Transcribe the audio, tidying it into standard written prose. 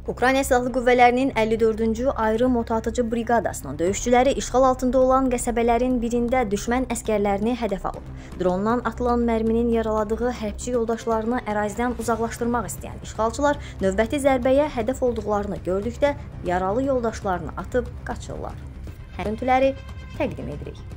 Ukrayna Silahlı Qüvvələrinin 54-cü ayrı motatıcı briqadasının döyüşçüləri işğal altında olan qəsəbələrin birində düşmən əskərlərini hədəf alıb. Drondan atılan mərminin yaraladığı hərbçi yoldaşlarını ərazidən uzaqlaşdırmaq istəyən işğalçılar növbəti zərbəyə hədəf olduqlarını gördükdə yaralı yoldaşlarını atıb qaçırlar. Görüntüləri təqdim edirik.